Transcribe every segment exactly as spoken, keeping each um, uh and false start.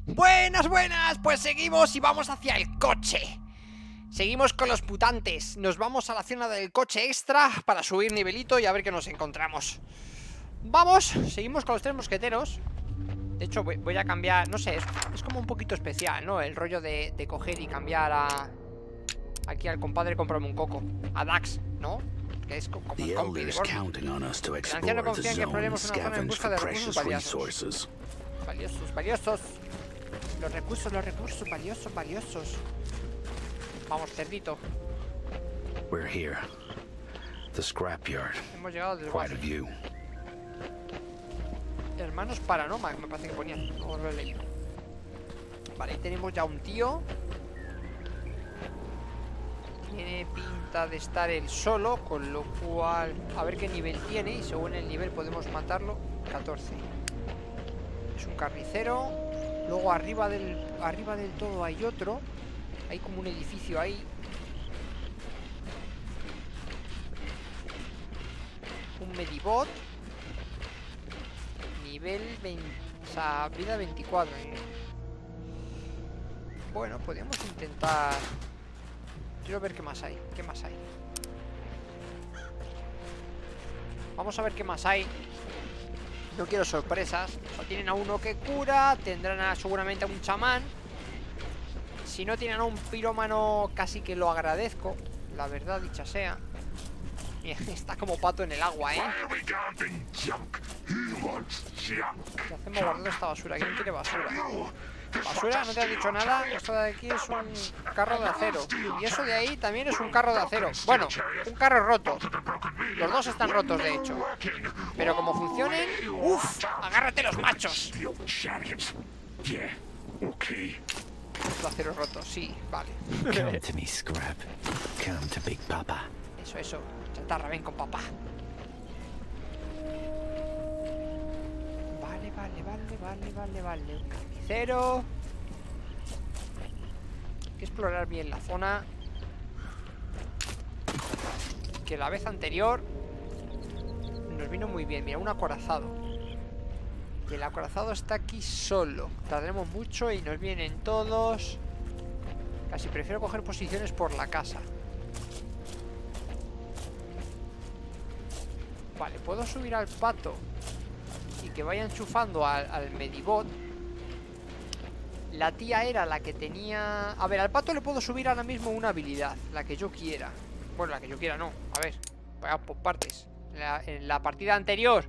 Buenas, buenas, pues seguimos y vamos hacia el coche. Seguimos con los mutantes. Nos vamos a la zona del coche extra para subir nivelito y a ver qué nos encontramos. Vamos, seguimos con los tres mosqueteros. De hecho voy, voy a cambiar, no sé, es, es como un poquito especial, ¿no? El rollo de, de coger y cambiar a... Aquí al compadre comprarme un coco. A Dax, ¿no? Que es como el compi de Bormi. El anciano confía en que exploremos una zona en busca de recursos valiosos. Valiosos, valiosos. Los recursos, los recursos, valiosos, valiosos. Vamos, cerdito. We're here. The scrapyard. Hemos llegado desde Quite a view. Hermanos Paranoma, me parece que ponían. Vamos a verle. Vale, ahí tenemos ya un tío. Tiene pinta de estar él solo, con lo cual a ver qué nivel tiene. Y según el nivel podemos matarlo. catorce. Es un carnicero. Luego arriba del, arriba del todo hay otro. Hay como un edificio ahí. Un medibot. Nivel veinte, o sea, vida veinticuatro. Bueno, podríamos intentar. Quiero ver qué más hay. ¿Qué más hay? Vamos a ver qué más hay. No quiero sorpresas. O sea, tienen a uno que cura. Tendrán a, seguramente a un chamán. Si no tienen a un pirómano, casi que lo agradezco. La verdad, dicha sea. Mira, está como pato en el agua, ¿eh? ¿Qué hacemos guardando esta basura? ¿Quién quiere basura? ¿Basura? ¿No te has dicho nada? Esto de aquí es un carro de acero. Y eso de ahí también es un carro de acero. Bueno, un carro roto. Los dos están rotos, de hecho. Pero como funcionen... ¡Uf! ¡Agárrate los machos! Los aceros rotos, sí, vale. Come to me, Scrap. Come to Big Papa. Eso, eso. Chatarra, ven con papá. Vale, vale, vale, vale, vale, vale. Un carnicero. Hay que explorar bien la zona. Que la vez anterior nos vino muy bien. Mira, un acorazado. Y el acorazado está aquí solo. Tardaremos mucho y nos vienen todos. Casi prefiero coger posiciones por la casa. Vale, puedo subir al pato y que vaya enchufando al, al medibot. La tía era la que tenía... A ver, al pato le puedo subir ahora mismo una habilidad, la que yo quiera. Bueno, la que yo quiera no. A ver, vaya por partes. En la, en la partida anterior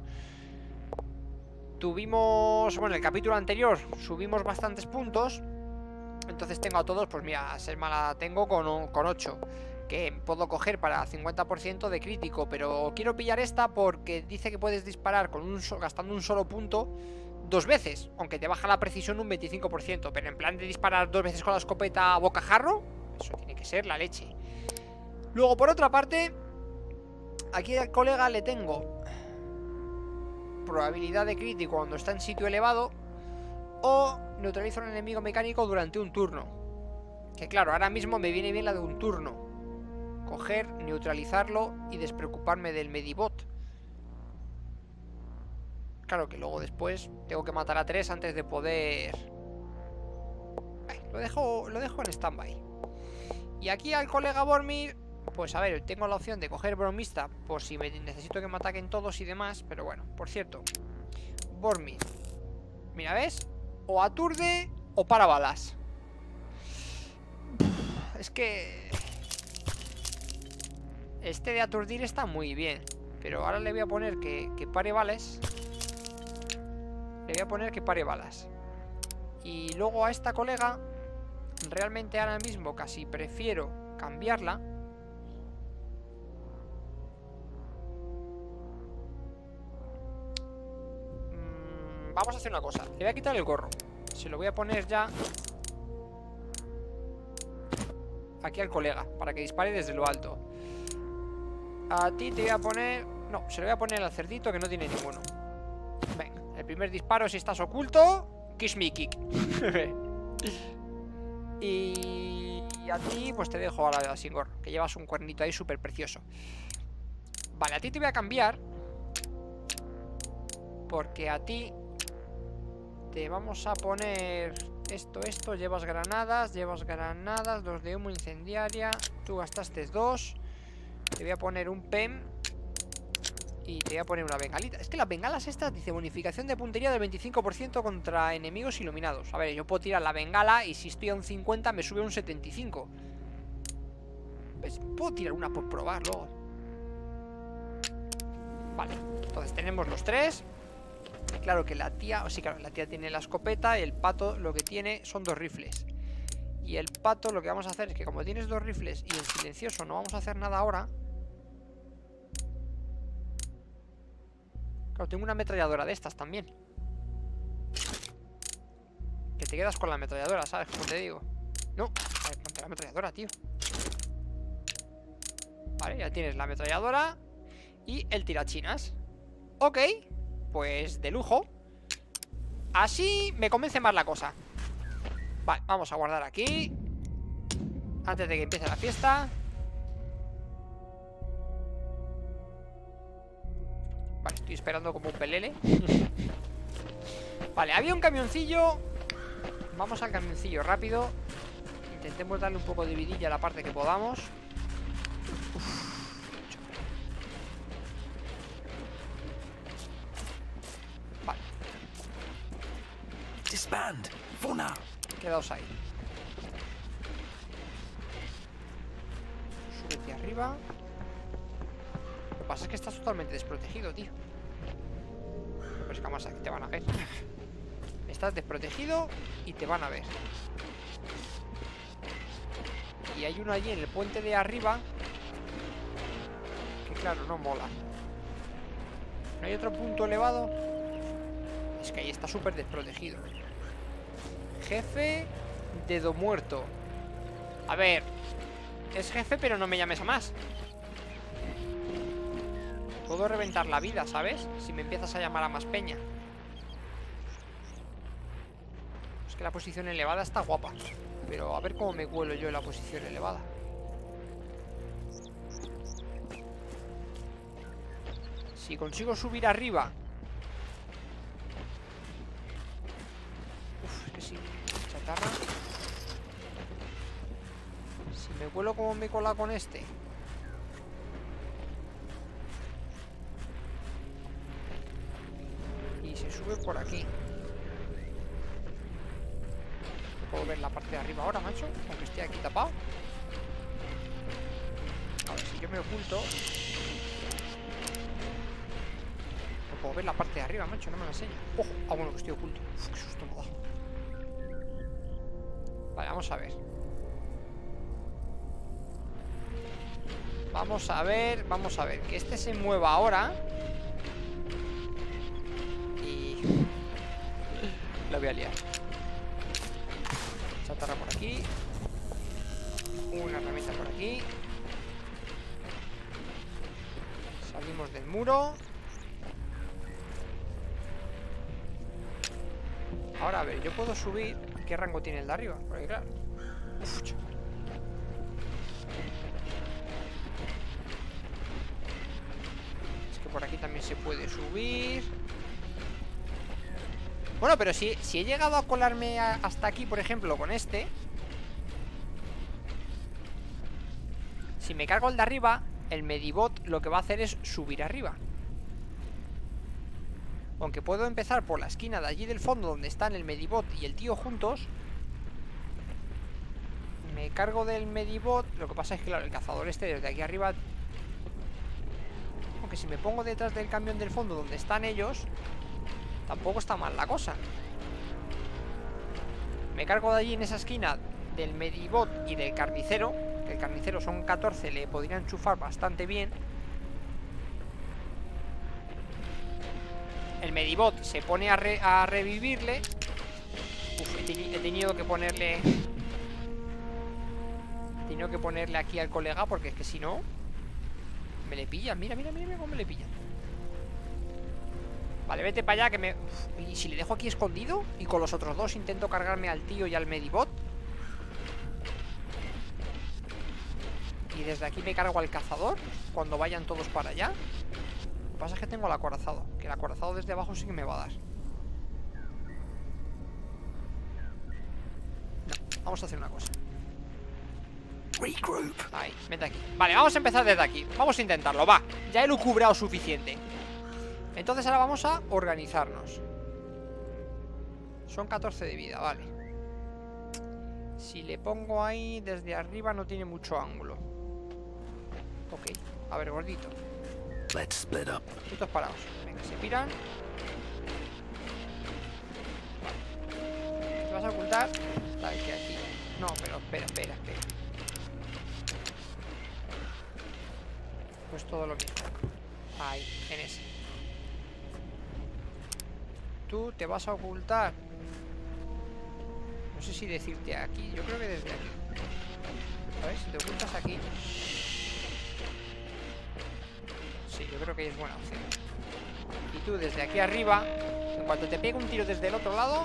tuvimos... Bueno, en el capítulo anterior subimos bastantes puntos. Entonces tengo a todos, pues mira, a Selma la tengo con, con ocho. Que puedo coger para cincuenta por ciento de crítico. Pero quiero pillar esta porque dice que puedes disparar con un so gastando un solo punto dos veces, aunque te baja la precisión un veinticinco por ciento. Pero en plan de disparar dos veces con la escopeta a bocajarro, eso tiene que ser la leche. Luego, por otra parte, aquí al colega le tengo probabilidad de crítico cuando está en sitio elevado, o neutraliza a un enemigo mecánico durante un turno. Que claro, ahora mismo me viene bien la de un turno. Coger, neutralizarlo y despreocuparme del medibot. Claro que luego después tengo que matar a tres antes de poder... Ay, lo dejo, lo dejo en stand-by. Y aquí al colega Bormir, pues a ver, tengo la opción de coger bromista por si me necesito que me ataquen todos y demás. Pero bueno, por cierto, Bormir, mira, ¿ves? O aturde o para balas. Es que... Este de aturdir está muy bien, pero ahora le voy a poner que, que pare balas. Le voy a poner que pare balas. Y luego a esta colega, realmente ahora mismo casi prefiero cambiarla. Mm, vamos a hacer una cosa. Le voy a quitar el gorro. Se lo voy a poner ya aquí al colega, para que dispare desde lo alto. A ti te voy a poner... No, se lo voy a poner al cerdito que no tiene ninguno. Venga, el primer disparo si estás oculto. Kiss me kick. y... y a ti pues te dejo a la sin gorro, que llevas un cuernito ahí súper precioso. Vale, a ti te voy a cambiar, porque a ti te vamos a poner esto, esto. Llevas granadas, llevas granadas. Dos de humo, incendiaria. Tú gastaste dos. Te voy a poner un P E M. Y te voy a poner una bengalita. Es que las bengalas estas dice bonificación de puntería del veinticinco por ciento contra enemigos iluminados. A ver, yo puedo tirar la bengala y si estoy a un cincuenta me sube a un setenta y cinco. Pues puedo tirar una por probarlo. Vale, entonces tenemos los tres. Claro que la tía, o sí, claro, la tía tiene la escopeta y el pato lo que tiene son dos rifles. Y el pato lo que vamos a hacer es que como tienes dos rifles y el silencioso no vamos a hacer nada ahora. Claro, tengo una ametralladora de estas también. Que te quedas con la ametralladora, ¿sabes? Como te digo. No, a ver, ponte la ametralladora, tío. Vale, ya tienes la ametralladora y el tirachinas. Ok, pues de lujo. Así me convence más la cosa. Vale, vamos a guardar aquí antes de que empiece la fiesta. Vale, estoy esperando como un pelele. Vale, había un camioncillo. Vamos al camioncillo rápido. Intentemos darle un poco de vidilla a la parte que podamos. Uf. Vale. Disband. For now. Quedaos ahí. Súbete arriba. Lo que pasa es que estás totalmente desprotegido, tío. Pues que vamos a que te van a ver. Estás desprotegido y te van a ver. Y hay uno allí en el puente de arriba que claro, no mola. ¿No hay otro punto elevado? Es que ahí está súper desprotegido. Jefe dedo muerto. A ver, es jefe pero no me llames a más. Puedo reventar la vida, ¿sabes? Si me empiezas a llamar a más peña. Es que la posición elevada está guapa. Pero a ver cómo me cuelo yo en la posición elevada. Si consigo subir arriba. Uf, es que sí. Chatarra. Si me cuelo como me cola con este. Y se sube por aquí. Puedo ver la parte de arriba ahora, macho, aunque esté aquí tapado. A ver, si yo me oculto no puedo ver la parte de arriba, macho, no me la enseña. ¡Ojo! Ah, bueno, que estoy oculto. Uf, qué susto me ha dado. Vale, vamos a ver. Vamos a ver, vamos a ver. Que este se mueva ahora. Y la voy a liar. Chatarra por aquí. Una herramienta por aquí. Salimos del muro. Ahora, a ver, yo puedo subir. ¿Qué rango tiene el de arriba? Porque claro. Uf, chaval. Es que por aquí también se puede subir. Bueno, pero si, si he llegado a colarme a, hasta aquí, por ejemplo, con este. Si me cargo el de arriba, el Medibot lo que va a hacer es subir arriba. Aunque puedo empezar por la esquina de allí del fondo, donde están el Medibot y el tío juntos. Me cargo del Medibot. Lo que pasa es que, claro, el cazador este desde aquí arriba. Aunque si me pongo detrás del camión del fondo donde están ellos, tampoco está mal la cosa. Me cargo de allí en esa esquina del Medibot y del carnicero. Que el carnicero son catorce, le podría enchufar bastante bien. El Medibot se pone a, re a revivirle. Uf, he, teni he tenido que ponerle... He tenido que ponerle aquí al colega porque es que si no... Me le pillan, mira, mira, mira, mira cómo me le pillan. Vale, vete para allá que me... Uf, ¿y si le dejo aquí escondido? Y con los otros dos intento cargarme al tío y al Medibot. Y desde aquí me cargo al cazador cuando vayan todos para allá. Lo que pasa es que tengo el acorazado. Que el acorazado desde abajo sí que me va a dar. vamos a hacer una cosa. Regroup. Ahí, vete aquí. Vale, vamos a empezar desde aquí. Vamos a intentarlo, va. Ya he lucubrado suficiente. Entonces ahora vamos a organizarnos. Son catorce de vida, vale. Si le pongo ahí desde arriba no tiene mucho ángulo. Ok, a ver, gordito. Let's split up. Estos parados. Venga, se piran. ¿Te vas a ocultar? Tal que aquí. No, pero espera, espera, espera. Pues todo lo mismo. Ahí, en ese. Tú te vas a ocultar. No sé si decirte aquí. Yo creo que desde aquí. ¿Sabes? Si te ocultas aquí. Sí, yo creo que es buena opción. Y tú desde aquí arriba, en cuanto te pegue un tiro desde el otro lado,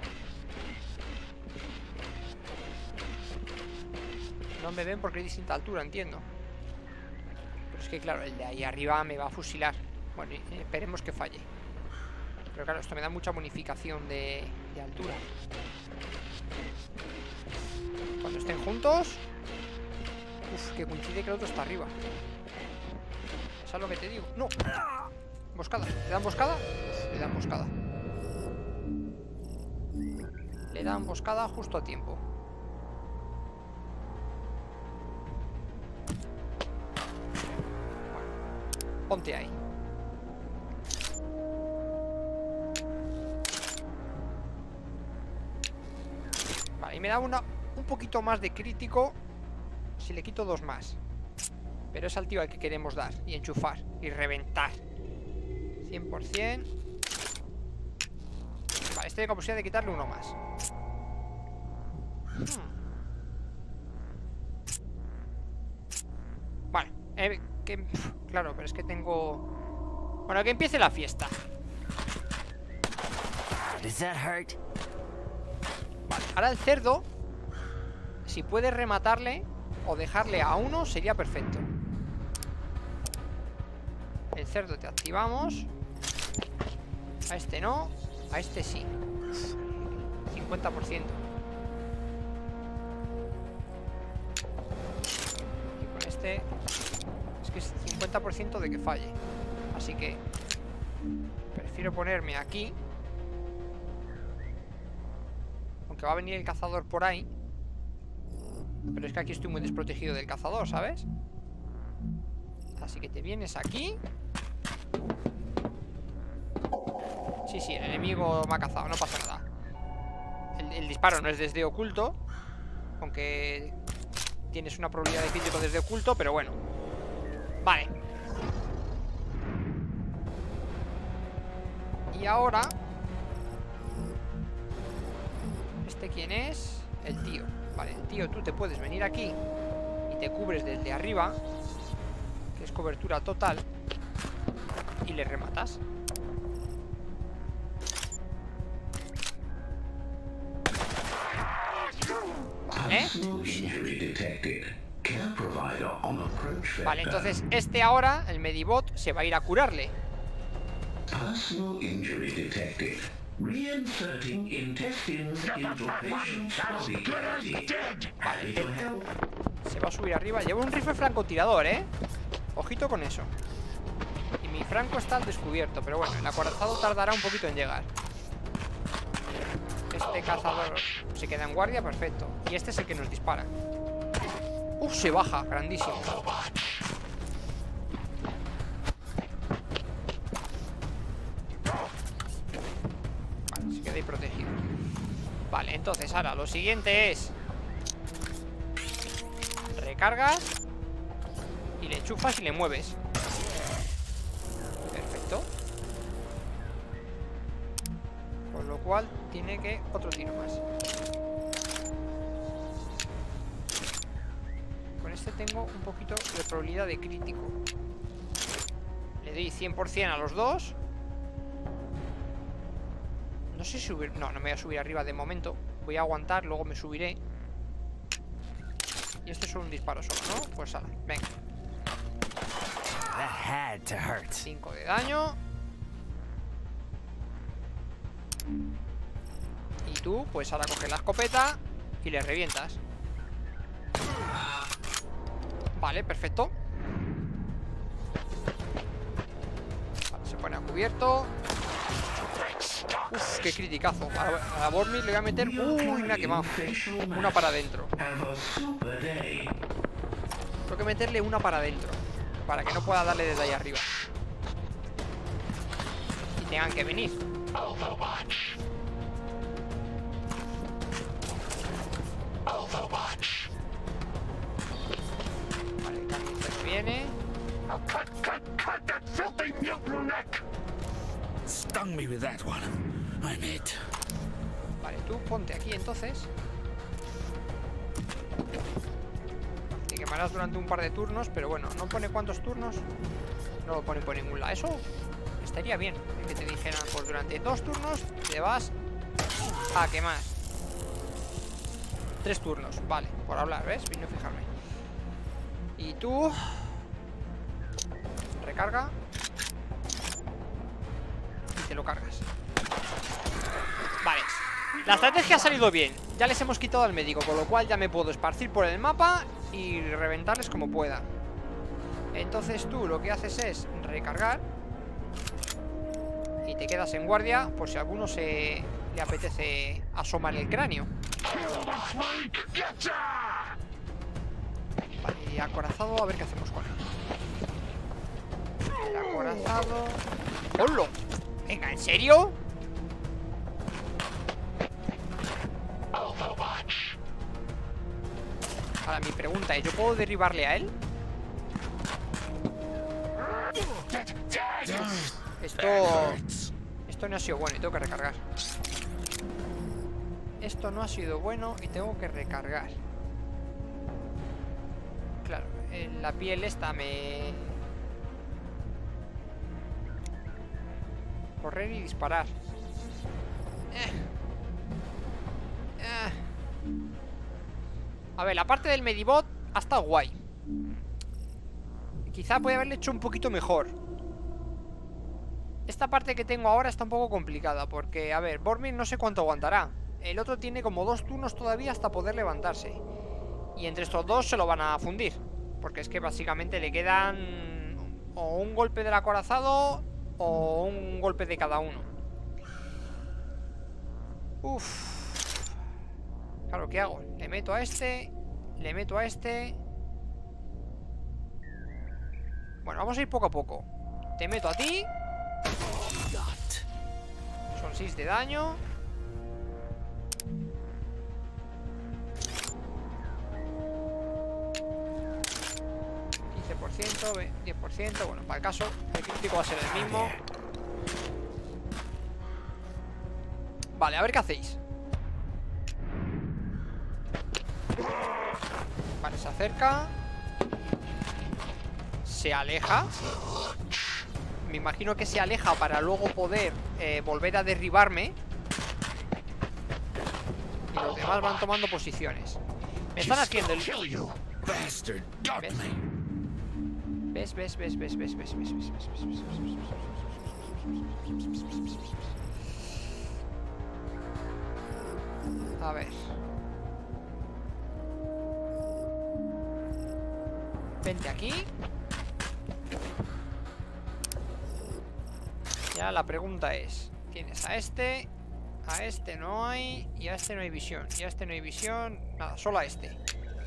no me ven porque hay distinta altura, entiendo. Pero es que claro, el de ahí arriba me va a fusilar. Bueno, y esperemos que falle. Pero claro, esto me da mucha bonificación de, de altura. Cuando estén juntos. Uf, que coincide que el otro está arriba. ¿Sabes lo que te digo? ¡No! Emboscada. ¿Le dan emboscada? Le dan emboscada. Le dan emboscada justo a tiempo. Bueno, ponte ahí. Vale, y me da una, un poquito más de crítico si le quito dos más. Pero es al tío al que queremos dar. Y enchufar. Y reventar. cien por cien. Vale, este tengo posibilidad de quitarle uno más. hmm. Vale, eh, que, pf, claro, pero es que tengo... Bueno, que empiece la fiesta. Does that hurt? Vale, ahora el cerdo, si puedes rematarle o dejarle a uno, sería perfecto. El cerdo te activamos. A este no. A este sí. cincuenta por ciento. Y con este es que es cincuenta por ciento de que falle. Así que prefiero ponerme aquí. Aunque va a venir el cazador por ahí. Pero es que aquí estoy muy desprotegido del cazador, ¿sabes? Así que te vienes aquí. Sí, sí, el enemigo me ha cazado, no pasa nada. El, el disparo no es desde oculto. Aunque tienes una probabilidad de crítico desde oculto, pero bueno. Vale. Y ahora... ¿Este quién es? El tío. Vale, el tío, tú te puedes venir aquí y te cubres desde arriba, que es cobertura total, y le rematas. Vale. Vale, entonces este ahora, el Medibot, se va a ir a curarle. Personal injury detected. Reinserting intestines into patient's body cavity. Vale, se va a subir arriba. Lleva un rifle francotirador, ¿eh? Ojito con eso. Y mi franco está al descubierto. Pero bueno, el acorazado tardará un poquito en llegar. Este cazador se queda en guardia, perfecto. Y este es el que nos dispara. Uf, se baja, grandísimo. Vale, se queda ahí protegido. Vale, entonces ahora lo siguiente es... recargas y le enchufas y le mueves. Perfecto. Con lo cual tiene que otro tiro más. Con este tengo un poquito de probabilidad de crítico. Le doy cien por cien a los dos. No sé si subir... No, no me voy a subir arriba de momento. Voy a aguantar, luego me subiré. Y esto es solo un disparo solo, ¿no? Pues ala, venga. cinco de daño. Y tú, pues ahora coges la escopeta y le revientas. Vale, perfecto. Vale, se pone a cubierto. Uf, qué criticazo. A, a Bormir le voy a meter... Uy, me ha quemado. Una para adentro. Tengo que meterle una para adentro, para que no pueda darle desde ahí arriba y tengan que venir. Vale, el carnicero viene. Stung me with that one. I'm it. Vale, tú ponte aquí entonces. Te quemarás durante un par de turnos, pero bueno, no pone cuántos turnos. No lo pone por ningún lado. Eso estaría bien, que te dijeran, pues durante dos turnos te vas a quemar. Tres turnos, vale, por hablar, ¿ves? Vine a fijarme. Y tú... recarga. Y te lo cargas. Vale. La estrategia ha salido bien. Ya les hemos quitado al médico, con lo cual ya me puedo esparcir por el mapa y reventarles como pueda. Entonces tú lo que haces es recargar y te quedas en guardia por si a alguno se le apetece asomar el cráneo. Vale, y acorazado, a ver qué hacemos con él. El acorazado... ¡Hola! Venga, ¿en serio? Ahora mi pregunta es, ¿yo puedo derribarle a él? Esto... Esto no ha sido bueno y tengo que recargar. Esto no ha sido bueno y tengo que recargar. Claro, en la piel esta me... Correr y disparar. Eh. Eh. A ver, la parte del Medibot ha estado guay. Quizá podría haberle hecho un poquito mejor. Esta parte que tengo ahora está un poco complicada porque, a ver, Bormir no sé cuánto aguantará. El otro tiene como dos turnos todavía hasta poder levantarse. Y entre estos dos se lo van a fundir. Porque es que básicamente le quedan o un golpe del acorazado o un golpe de cada uno. Uff. Claro, ¿qué hago? Le meto a este. Le meto a este. Bueno, vamos a ir poco a poco. Te meto a ti. Son seis de daño. quince por ciento, diez por ciento. Bueno, para el caso, el crítico va a ser el mismo. Vale, a ver qué hacéis. Vale, se acerca. Se aleja. Me imagino que se aleja para luego poder eh, volver a derribarme. Y los demás van tomando posiciones. Me están haciendo el... ¿Ves? ¿Ves? ¿Ves? ¿Ves? ¿Ves? ¿Ves? ¿Ves? ¿Ves? ¿Ves? ¿Ves? ¿Ves? A ver. Vente aquí. Ya la pregunta es, tienes a este, a este no hay, y a este no hay visión, y a este no hay visión, nada, solo a este.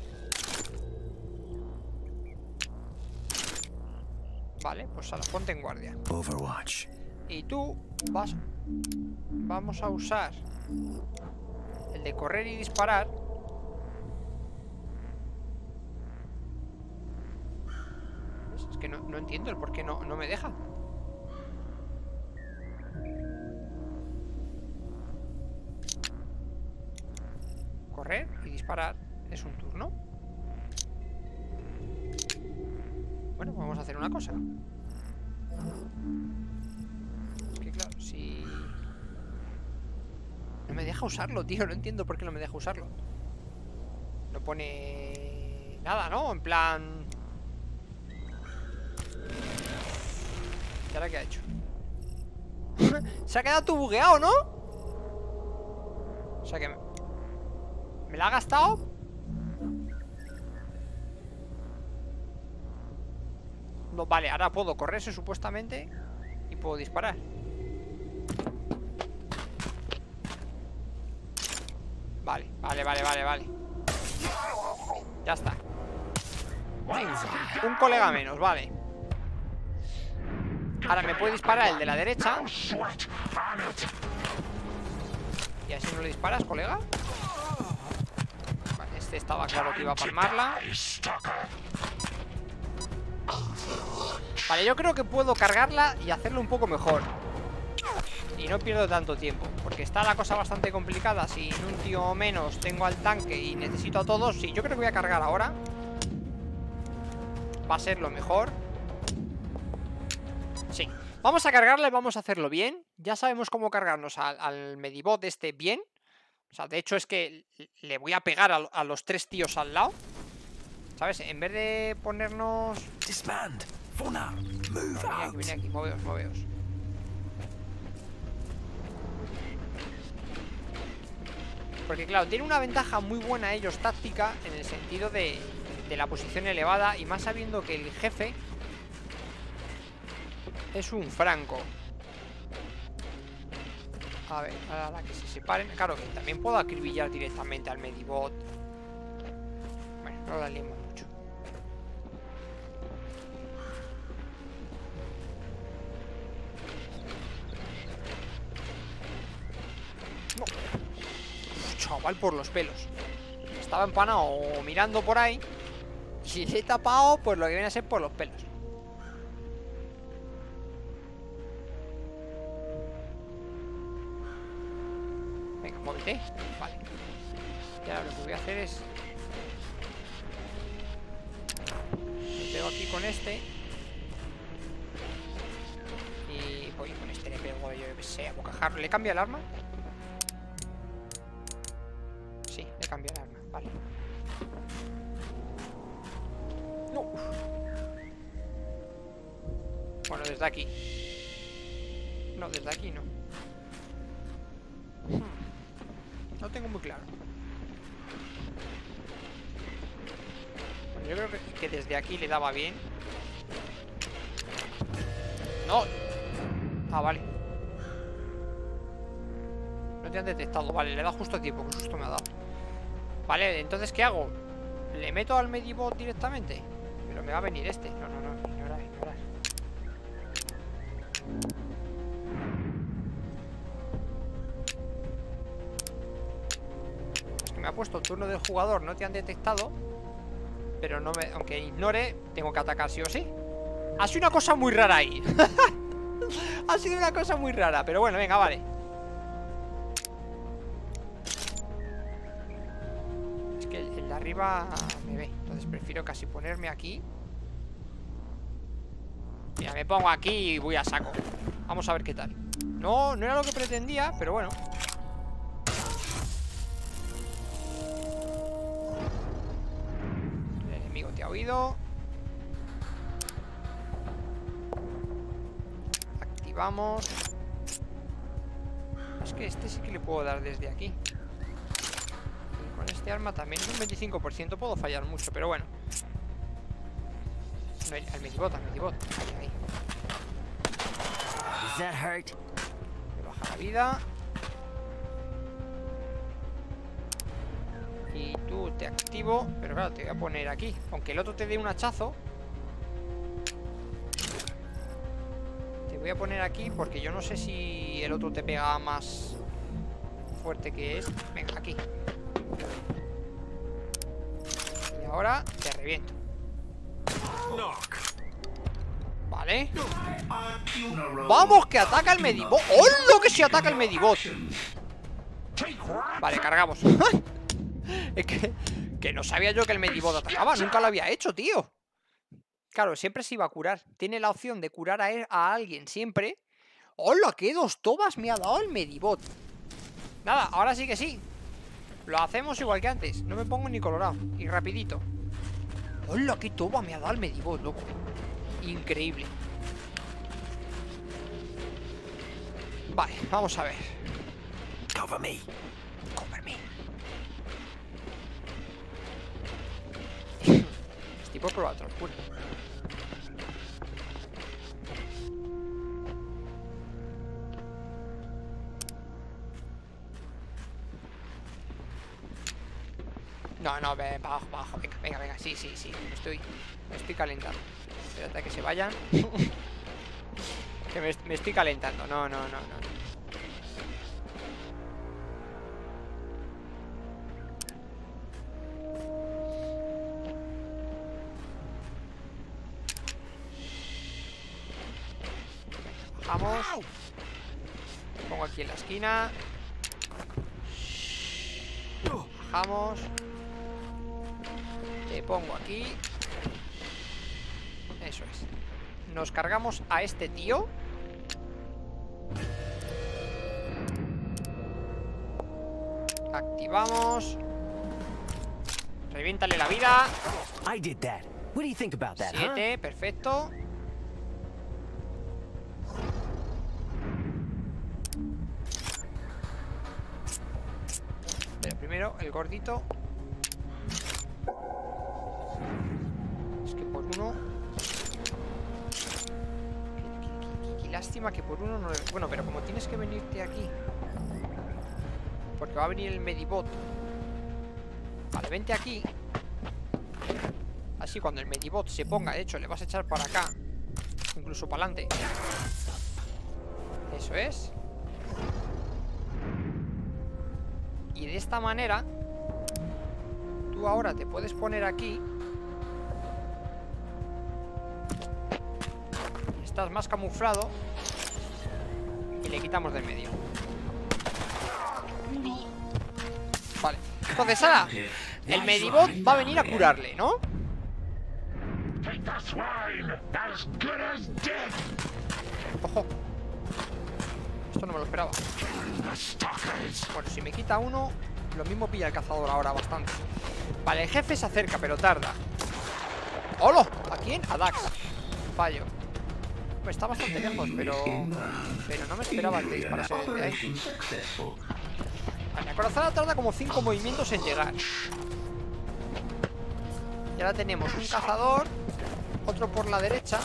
Vale, pues a la ponte en guardia. Overwatch. Y tú vas, vamos a usar el de correr y disparar. Es que no, no entiendo el por qué no, no me deja. Correr y disparar es un turno. Bueno, vamos a hacer una cosa. Es que claro, si... No me deja usarlo, tío. No entiendo por qué no me deja usarlo. No pone... nada, ¿no? En plan... ¿Y ahora qué ha hecho? Se ha quedado todo bugueado, ¿no? O sea que... Me, me la ha gastado. No, vale, ahora puedo correrse supuestamente y puedo disparar. Vale, vale, vale, vale, vale. Ya está. Un colega menos, vale. Ahora me puede disparar el de la derecha. Y así no le disparas, colega. Vale, este estaba claro que iba a palmarla. Vale, yo creo que puedo cargarla y hacerlo un poco mejor. Y no pierdo tanto tiempo, porque está la cosa bastante complicada. Si en un tío menos tengo al tanque y necesito a todos. Sí, yo creo que voy a cargar ahora. Va a ser lo mejor. Sí, vamos a cargarle, vamos a hacerlo bien. Ya sabemos cómo cargarnos al, al Medibot este bien. O sea, de hecho es que le voy a pegar a, a los tres tíos al lado, ¿sabes? En vez de ponernos... Disband. For now. Move Viene aquí, out. viene aquí, moveos, moveos. Porque claro, tiene una ventaja muy buena ellos táctica, en el sentido de, de la posición elevada. Y más sabiendo que el jefe es un franco. A ver, a la que se separen. Claro que también puedo acribillar directamente al Medibot. Bueno, no la liemos mucho. No. Uf, chaval, por los pelos. Estaba empanado mirando por ahí y le he tapado pues lo que viene a ser por los pelos. Venga, muévete. Vale. Y ahora lo que voy a hacer es... Me pego aquí con este. Y voy con este, le pego, yo que sé, a bocajarro. ¿Le cambia el arma? Sí, le cambia el arma, vale. No. Uf. Bueno, desde aquí. No, desde aquí no. Hmm. No tengo muy claro. Bueno, yo creo que, que desde aquí le daba bien. No. Ah, vale. No te han detectado. Vale, le da justo a tiempo. Que susto me ha dado. Vale, entonces ¿qué hago? ¿Le meto al Medibot directamente? Pero me va a venir este. No, no, no. Ignorar, ignorar. Es que me ha puesto turno del jugador. No te han detectado. Pero no me... Aunque ignore, tengo que atacar sí o sí. Ha sido una cosa muy rara ahí. Ha sido una cosa muy rara. Pero bueno, venga, vale. Es que el, el de arriba me ve. Entonces prefiero casi ponerme aquí. Mira, me pongo aquí y voy a saco. Vamos a ver qué tal. No, no era lo que pretendía, pero bueno. El enemigo te ha oído. Activamos. Es que este sí que le puedo dar desde aquí. Y con este arma también es un veinticinco por ciento. Puedo fallar mucho, pero bueno. No, al Medibot, al Medibot. Ahí, ahí. Does that hurt? Me baja la vida. Y tú te activo. Pero claro, te voy a poner aquí. Aunque el otro te dé un hachazo. Te voy a poner aquí porque yo no sé si el otro te pega más fuerte que es. Venga, aquí. Y ahora te reviento. Vale. ¡Vamos! ¡Que ataca el Medibot! ¡Hola! ¡Que se ataca el Medibot! Vale, cargamos. Es que, que no sabía yo que el Medibot atacaba. Nunca lo había hecho, tío. Claro, siempre se iba a curar. Tiene la opción de curar a, él, a alguien siempre. ¡Hola! ¡Qué dos tobas me ha dado el Medibot! Nada, ahora sí que sí. Lo hacemos igual que antes. No me pongo ni colorado. Y rapidito. ¡Hola! ¡Qué toba me ha dado el Medibot, loco! Increíble. Vale, vamos a ver. Cover me. Cover me. tipo probatorio oscuro. No, no, ve, bajo, bajo. Venga, venga, venga. Sí, sí, sí. Me estoy, me estoy calentando. Espérate a que se vayan. Que me, me estoy calentando. No, no, no, no. Bajamos. Pongo aquí en la esquina. Bajamos. Te pongo aquí. Eso es. Nos cargamos a este tío. Activamos. Reviéntale la vida. I did that. What do you think about that, huh? Siete, perfecto. Pero primero el gordito. Es que por uno. Qué, qué- qué lástima que por uno no. Bueno, pero como tienes que venirte aquí. Porque va a venir el Medibot. Vale, vente aquí. Así cuando el Medibot se ponga, de hecho, le vas a echar para acá. Incluso para adelante. Eso es. Y de esta manera tú ahora te puedes poner aquí. Estás más camuflado. Y le quitamos del medio. Vale. Entonces ahora el Medibot va a venir a curarle, ¿no? Ojo. Esto no me lo esperaba. Bueno, si me quita uno, lo mismo pilla el cazador ahora bastante. Vale, el jefe se acerca, pero tarda. ¡Hola! ¿A quién? A Dax. Fallo. Está bastante lejos, pero... Pero no me esperaba que disparase desde ahí. Vale, la corazonada tarda como cinco movimientos en llegar. Y ahora tenemos un cazador. Otro por la derecha.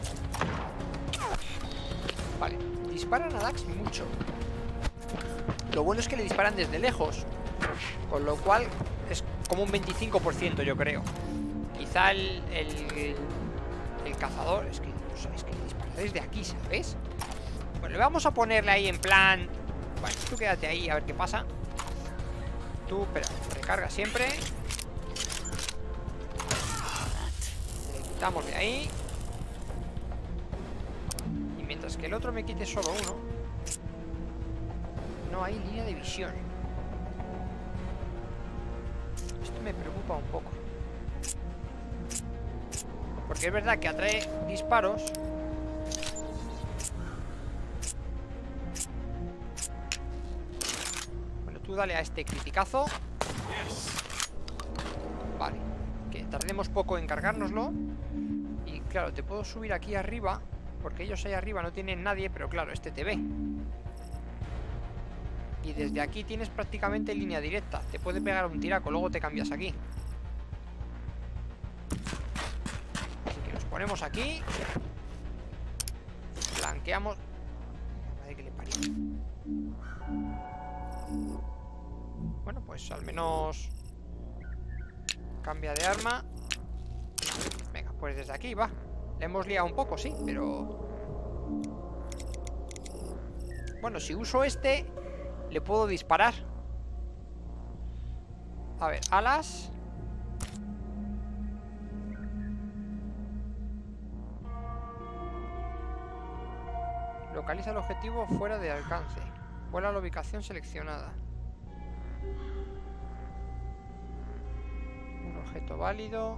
Vale, disparan a Dax mucho. Lo bueno es que le disparan desde lejos. Con lo cual es como un veinticinco por ciento, yo creo. Quizá el, el, el cazador... Es que no sabéis que le dispara desde aquí, ¿sabes? Bueno, le vamos a ponerle ahí en plan... Bueno, tú quédate ahí a ver qué pasa. Tú, espera, recarga siempre. Le quitamos de ahí. Y mientras que el otro me quite solo uno, no hay línea de visión. Esto me preocupa un poco. Porque es verdad que atrae disparos. Bueno, tú dale a este criticazo. Vale. Que tardemos poco en cargárnoslo. Y claro, te puedo subir aquí arriba, porque ellos ahí arriba no tienen nadie. Pero claro, este te ve. Y desde aquí tienes prácticamente línea directa. Te puede pegar un tiraco, luego te cambias aquí. Así que nos ponemos aquí. Flanqueamos. Madre que le parió. Bueno, pues al menos cambia de arma. Venga, pues desde aquí va. Le hemos liado un poco, sí, pero... Bueno, si uso este, le puedo disparar. A ver, alas. Localiza el objetivo fuera de alcance. Vuela a la ubicación seleccionada. Un objeto válido.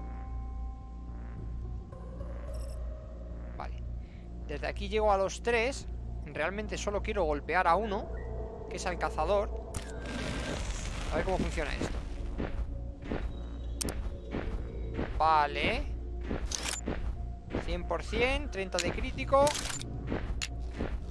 Vale. Desde aquí llego a los tres. Realmente solo quiero golpear a uno, que es al cazador. A ver cómo funciona esto. Vale. cien por cien, treinta de crítico.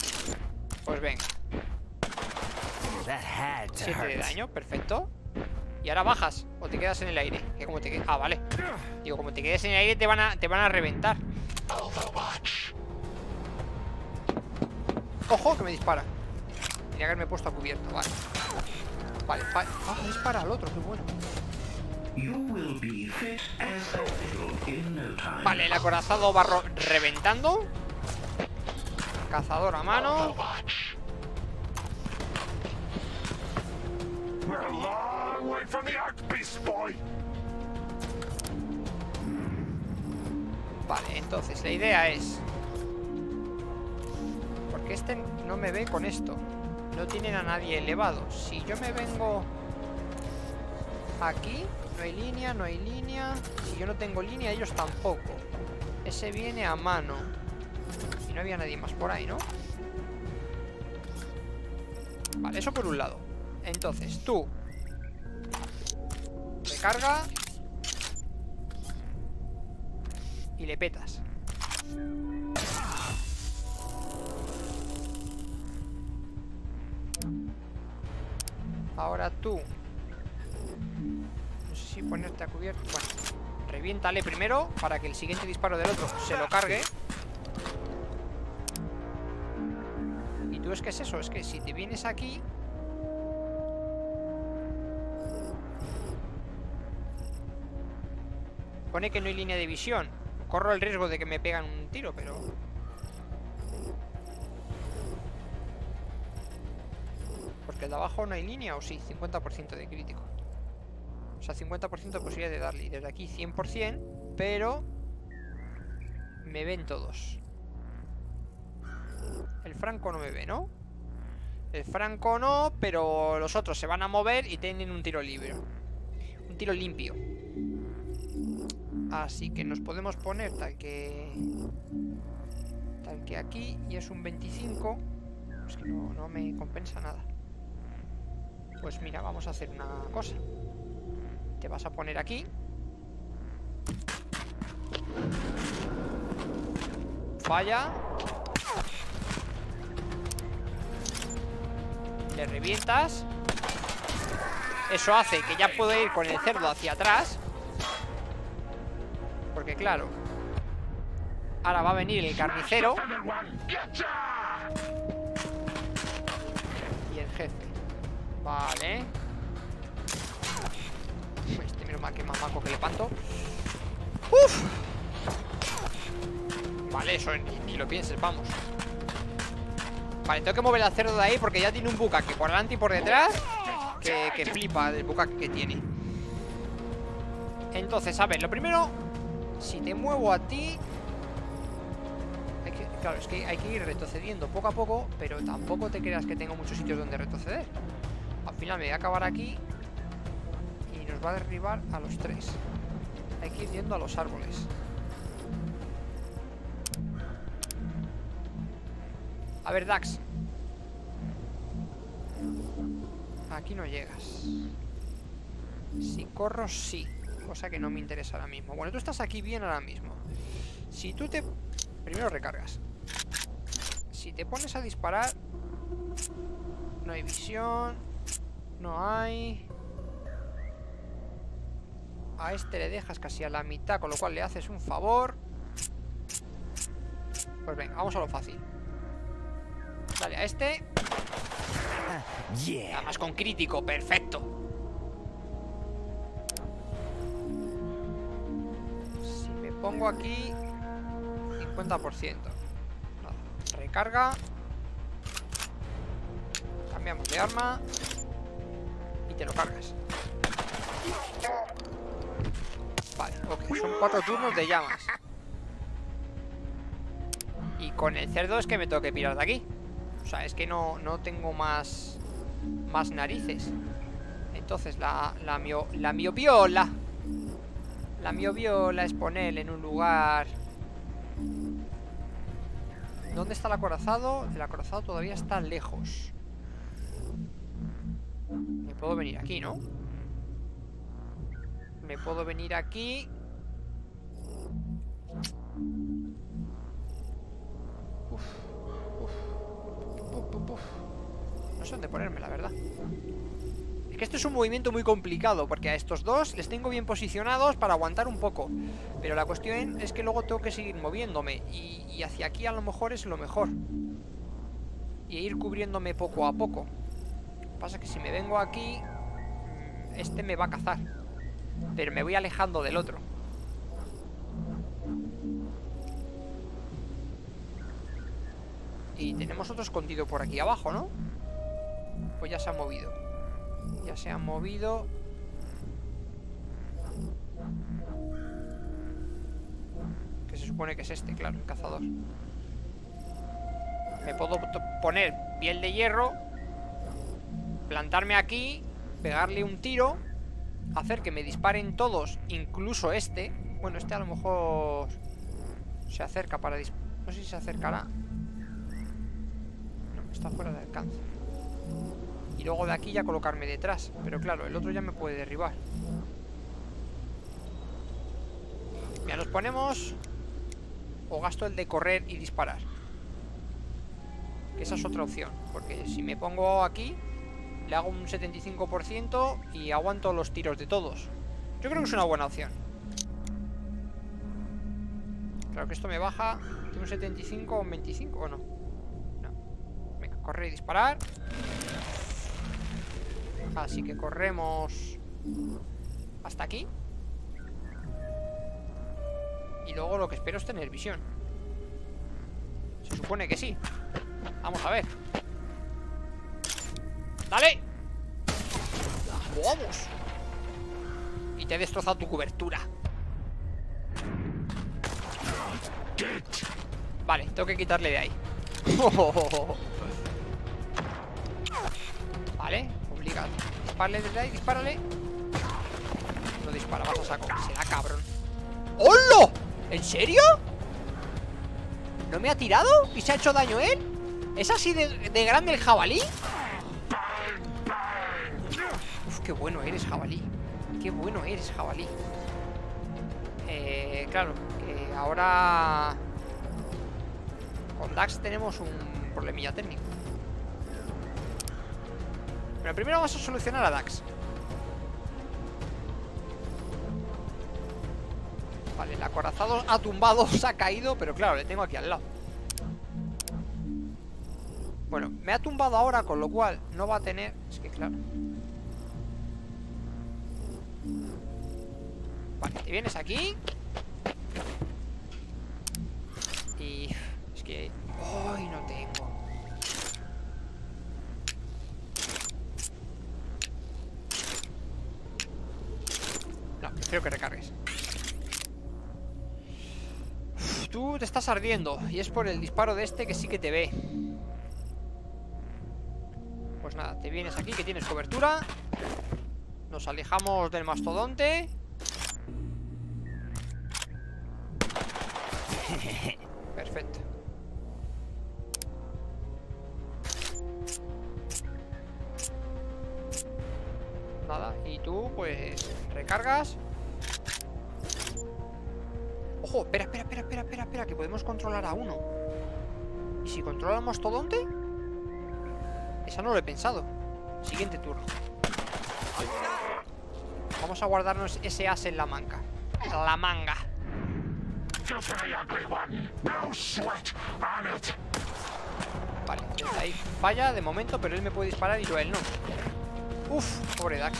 Pues venga. siete de daño, perfecto. Y ahora bajas o te quedas en el aire. Que como te quedes... Ah, vale. Digo, como te quedes en el aire te van a, te van a reventar. Ojo, que me dispara. Tenía que haberme puesto a cubierto, vale. Vale, vale. Ah, me dispara al otro, qué bueno. Vale, el acorazado va reventando. Cazador a mano. Vale, entonces la idea es... Porque este no me ve con esto. No tienen a nadie elevado. Si yo me vengo aquí, no hay línea, no hay línea. Si yo no tengo línea, ellos tampoco. Ese viene a mano. Y no había nadie más por ahí, ¿no? Vale, eso por un lado. Entonces, tú recarga y le petas. Ahora tú, no sé si ponerte a cubierto. Bueno, reviéntale primero para que el siguiente disparo del otro se lo cargue. Y tú, es que es eso, es que si te vienes aquí, pone que no hay línea de visión. Corro el riesgo de que me pegan un tiro, pero... Porque el de abajo no hay línea, ¿o sí? cincuenta por ciento de crítico. O sea, cincuenta por ciento de posibilidad de darle. Y desde aquí cien por cien, pero... me ven todos. El Franco no me ve, ¿no? El Franco no, pero los otros se van a mover y tienen un tiro libre. Un tiro limpio. Así que nos podemos poner tal que... Tal que aquí. Y es un veinticinco. Es que no, no me compensa nada. Pues mira, vamos a hacer una cosa. Te vas a poner aquí. Falla. Le revientas. Eso hace que ya puedo ir con el cerdo hacia atrás. Porque claro, ahora va a venir el carnicero y el jefe. Vale. Este menos mal que más maco que le panto. Uf. Vale, eso ni, ni lo pienses, vamos. Vale, tengo que mover al cerdo de ahí porque ya tiene un bucaque por delante y por detrás. Que, que flipa del bucaque que tiene. Entonces, a ver, lo primero, si te muevo a ti, hay que, claro, es que hay que ir retrocediendo poco a poco. Pero tampoco te creas que tengo muchos sitios donde retroceder. Al final me voy a acabar aquí y nos va a derribar a los tres. Hay que ir yendo a los árboles. A ver, Dax, aquí no llegas. Si corro, sí. Cosa que no me interesa ahora mismo. Bueno, tú estás aquí bien ahora mismo. Si tú te... Primero recargas. Si te pones a disparar, no hay visión. No hay... A este le dejas casi a la mitad, con lo cual le haces un favor. Pues venga, vamos a lo fácil. Dale a este. Yeah. Además con crítico, perfecto. Si me pongo aquí, cincuenta por ciento. Nada. Recarga. Cambiamos de arma. Y te lo cargas. Vale, ok, son cuatro turnos de llamas. Y con el cerdo es que me tengo que pirar de aquí. O sea, es que no, no tengo más Más narices. Entonces la, la, mio, la miopiola La miopiola es ponerle en un lugar. ¿Dónde está el acorazado? El acorazado todavía está lejos. Me puedo venir aquí, ¿no? Me puedo venir aquí. Uf, uf, uf, uf, uf. No sé dónde ponerme, la verdad. Es Que este es un movimiento muy complicado, porque a estos dos les tengo bien posicionados para aguantar un poco. Pero la cuestión es que luego tengo que seguir moviéndome. Y, y hacia aquí a lo mejor es lo mejor. Y ir cubriéndome poco a poco. Lo que pasa es que si me vengo aquí, este me va a cazar. Pero me voy alejando del otro. Y tenemos otro escondido por aquí abajo, ¿no? Pues ya se ha movido. Ya se ha movido. Que se supone que es este, claro, el cazador. Me puedo poner piel de hierro, plantarme aquí, pegarle un tiro, hacer que me disparen todos, incluso este. Bueno, este a lo mejor se acerca para disparar. No sé si se acercará. No, está fuera de alcance. Y luego de aquí ya colocarme detrás. Pero claro, el otro ya me puede derribar. Ya nos ponemos. O gasto el de correr y disparar. Que esa es otra opción. Porque si me pongo aquí, le hago un setenta y cinco por ciento y aguanto los tiros de todos. Yo creo que es una buena opción. Claro que esto me baja de un setenta y cinco a un veinticinco, ¿o no? No. Venga, correr y disparar. Así que corremos hasta aquí. Y luego lo que espero es tener visión. Se supone que sí. Vamos a ver. ¡Dale! ¡Vamos! Y te he destrozado tu cobertura. Vale, tengo que quitarle de ahí. Vale, obligado. Dispárale desde ahí, dispárale. No dispara, vas a saco. Será cabrón. ¡Hola! ¿En serio? ¿No me ha tirado? ¿Y se ha hecho daño él? ¿Es así de, de grande el jabalí? Uf, qué bueno eres, jabalí. Qué bueno eres, jabalí. Eh, claro, que ahora con Dax tenemos un problemilla técnico. Pero primero vamos a solucionar a Dax. Vale, el acorazado ha tumbado, se ha caído, pero claro, le tengo aquí al lado. Bueno, me ha tumbado ahora, con lo cual no va a tener... Es que claro. Vale, te vienes aquí. Y... Es que... ¡Ay, no tengo! No, prefiero que recargues. Uf, tú te estás ardiendo. Y es por el disparo de este que sí que te ve. Pues nada, te vienes aquí que tienes cobertura. Nos alejamos del mastodonte. Perfecto. Nada, y tú pues recargas. Ojo, espera, espera, espera, espera, espera, espera, que podemos controlar a uno. ¿Y si controla al mastodonte? Esa no lo he pensado. Siguiente turno. Vamos a guardarnos ese as en la manga. La manga. Vale, desde ahí falla de momento, pero él me puede disparar y yo a él no. Uf, pobre Dax.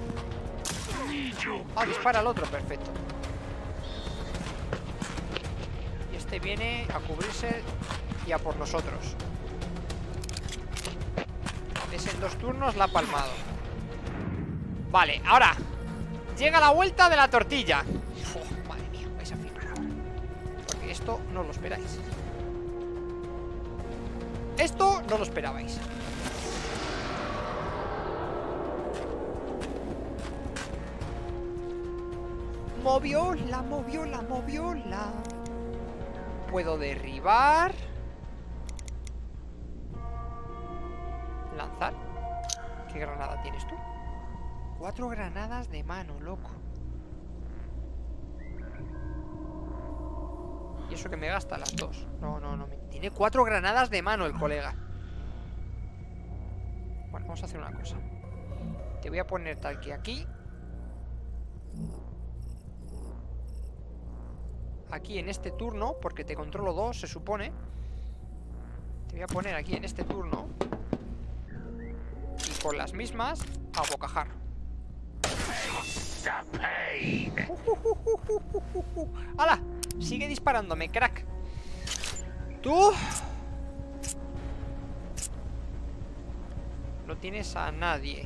Ah, dispara al otro, perfecto. Y este viene a cubrirse y a por nosotros. Ese en dos turnos la ha palmado. Vale, ahora llega la vuelta de la tortilla. Oh, madre mía, vais a flipar ahora. Porque esto no lo esperáis. Esto no lo esperabais. Moviola, moviola, moviola. Puedo derribar. Lanzar. ¿Qué granada tienes tú? Cuatro granadas de mano, loco. Y eso que me gasta las dos. No, no, no. Tiene cuatro granadas de mano el colega. Bueno, vamos a hacer una cosa. Te voy a poner tal que aquí. Aquí en este turno, porque te controlo dos, se supone. Te voy a poner aquí en este turno. Y con las mismas, a bocajarro. ¡Hala! Sigue disparándome, crack. Tú no tienes a nadie.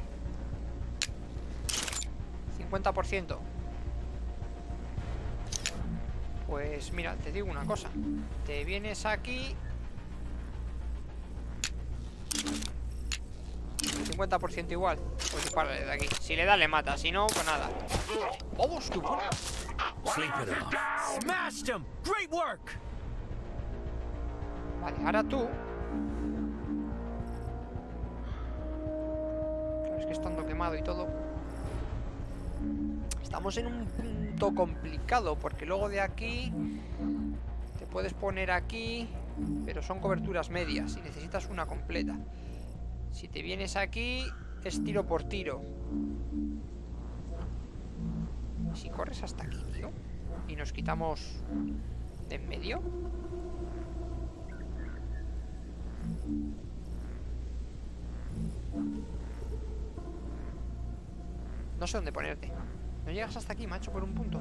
cincuenta por ciento. Pues mira, te digo una cosa. Te vienes aquí. cincuenta por ciento igual. Pues dispárale de aquí. Si le da, le mata. Si no, pues nada. ¡Vamos, tú! Sleep it off. Smashed him! Great work! Vale, ahora tú. Claro, es que estando quemado y todo. Estamos en un punto complicado, porque luego de aquí te puedes poner aquí, pero son coberturas medias y necesitas una completa. Si te vienes aquí, es tiro por tiro. Si corres hasta aquí, tío, y nos quitamos de en medio. No sé dónde ponerte. No llegas hasta aquí, macho, por un punto.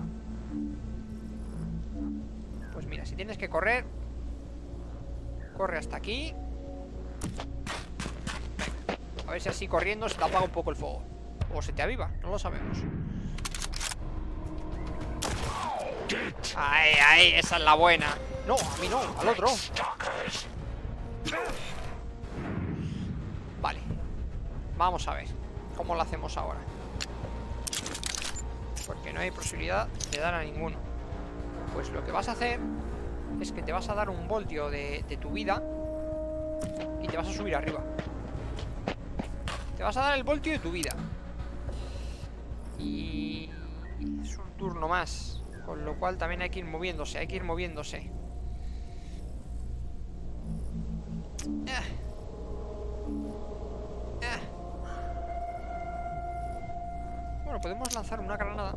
Pues mira, si tienes que correr, corre hasta aquí. Venga. A ver si así corriendo se te apaga un poco el fuego. O se te aviva, no lo sabemos. Ahí, ahí, esa es la buena. No, a mí no, al otro. Vale. Vamos a ver cómo lo hacemos ahora. Porque no hay posibilidad de dar a ninguno. Pues lo que vas a hacer es que te vas a dar un voltio de, de tu vida y te vas a subir arriba. Te vas a dar el voltio de tu vida. Y es un turno más, con lo cual también hay que ir moviéndose. Hay que ir moviéndose. eh. Eh. Bueno, podemos lanzar una granada.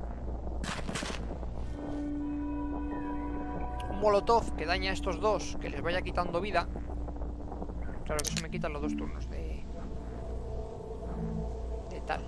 Un molotov que daña a estos dos, que les vaya quitando vida. Claro que eso me quitan los dos turnos de... de tal.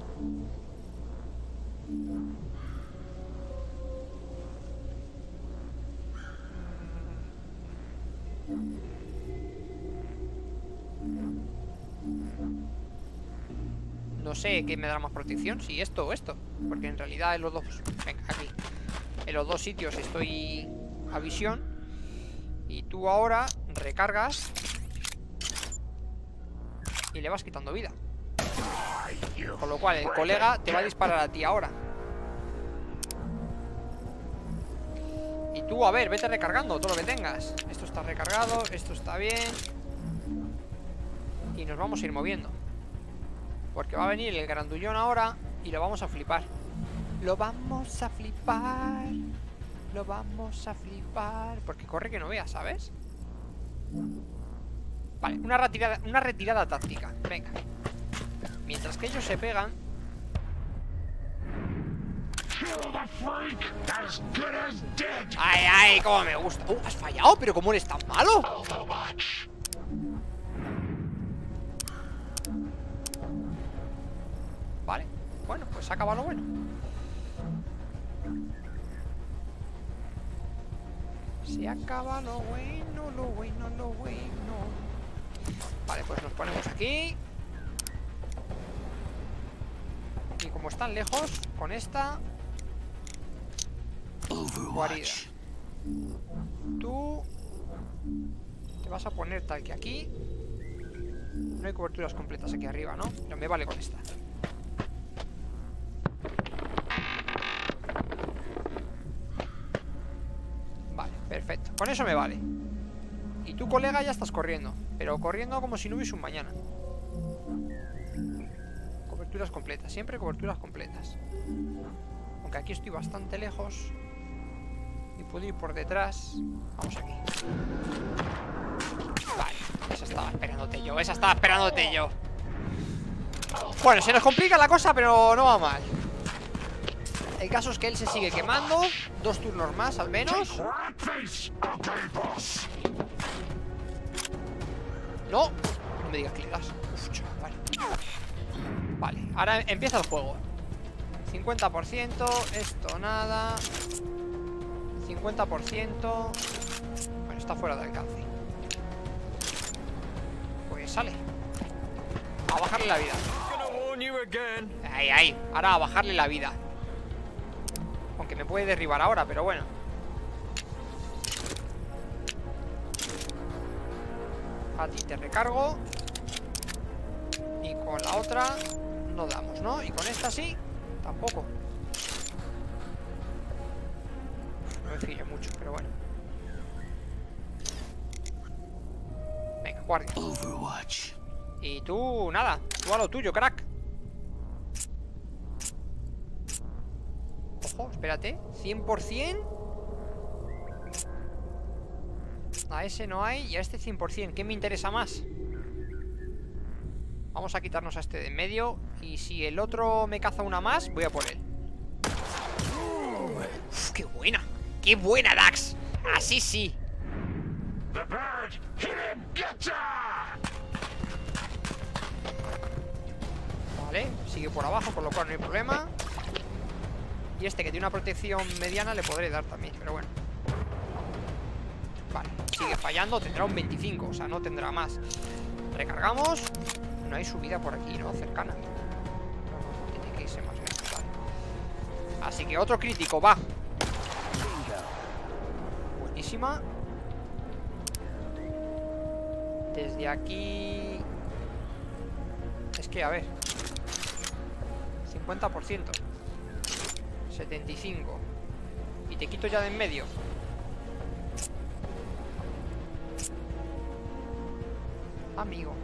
No sé qué me dará más protección, si esto o esto. Porque en realidad en los dos... Venga, aquí. En los dos sitios estoy a visión. Y tú ahora recargas y le vas quitando vida. Con lo cual el colega te va a disparar a ti ahora. Y tú, a ver, vete recargando todo lo que tengas. Esto está recargado, esto está bien. Y nos vamos a ir moviendo. Porque va a venir el grandullón ahora y lo vamos a flipar. Lo vamos a flipar. Lo vamos a flipar. Porque corre que no veas, ¿sabes? Vale, una retirada, una retirada táctica. Venga. Mientras que ellos se pegan. Ay, ay, cómo me gusta. Oh, has fallado, pero cómo eres tan malo. Vale, bueno, pues se acaba lo bueno. Se acaba lo bueno, lo bueno, lo bueno. Vale, pues nos ponemos aquí. Y como están lejos, con esta guarida. Tú te vas a poner tal que aquí. No hay coberturas completas aquí arriba, ¿no? Pero me vale con esta. Vale, perfecto. Con eso me vale. Y tu colega ya estás corriendo. Pero corriendo como si no hubiese un mañana. Coberturas completas, siempre coberturas completas. Aunque aquí estoy bastante lejos y puedo ir por detrás. Vamos aquí. Vale, esa estaba esperándote yo. Esa estaba esperándote yo. Bueno, se nos complica la cosa, pero no va mal. El caso es que él se sigue quemando. Dos turnos más, al menos. No, no me digas que le das. Uf, chaval, vale. Vale, ahora empieza el juego. cincuenta por ciento, esto nada. cincuenta por ciento. Bueno, está fuera de alcance. Pues sale. A bajarle la vida. Ahí, ahí, ahora a bajarle la vida. Aunque me puede derribar ahora, pero bueno. A ti te recargo. Y con la otra no damos, ¿no? Y con esta sí, tampoco. No me fío mucho, pero bueno. Venga, guardia. Overwatch. Y tú, nada, tú a lo tuyo, crack. Ojo, espérate, cien por cien. A ese no hay y a este cien por cien. ¿Qué me interesa más? Vamos a quitarnos a este de en medio. Y si el otro me caza una más, voy a por él. Uf, ¡qué buena! ¡Qué buena, Dax! Así sí. Vale, sigue por abajo, con lo cual no hay problema. Y este que tiene una protección mediana le podré dar también, pero bueno. Vale, sigue fallando, tendrá un veinticinco, o sea, no tendrá más. Recargamos. No hay subida por aquí, ¿no? Cercana. No, no, tiene que irse más lejos, vale. Así que otro crítico, va. Buenísima. Desde aquí... Es que, a ver, cincuenta por ciento, setenta y cinco. Y te quito ya de en medio. Amigo.